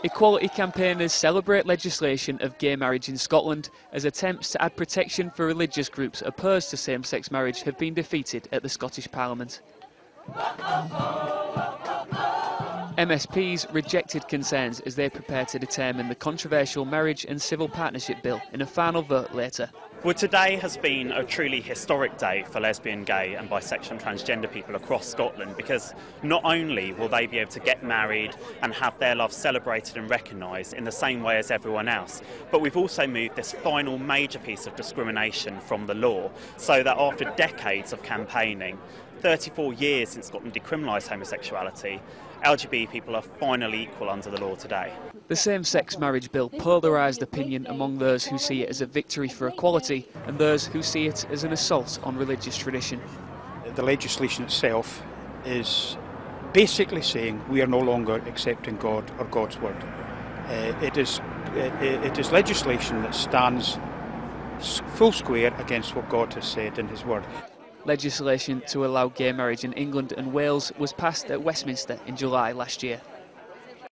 Equality campaigners celebrate legislation of gay marriage in Scotland as attempts to add protection for religious groups opposed to same-sex marriage have been defeated at the Scottish Parliament. MSPs rejected concerns as they prepare to determine the controversial Marriage and Civil Partnership Bill in a final vote later. Well, today has been a truly historic day for lesbian, gay and bisexual and transgender people across Scotland, because not only will they be able to get married and have their love celebrated and recognised in the same way as everyone else, but we've also moved this final major piece of discrimination from the law, so that after decades of campaigning, 34 years since Scotland decriminalised homosexuality, LGBT people are finally equal under the law today. The same-sex marriage bill polarised opinion among those who see it as a victory for equality and those who see it as an assault on religious tradition. The legislation itself is basically saying we are no longer accepting God or God's word. It is legislation that stands full square against what God has said in his word. Legislation to allow gay marriage in England and Wales was passed at Westminster in July last year.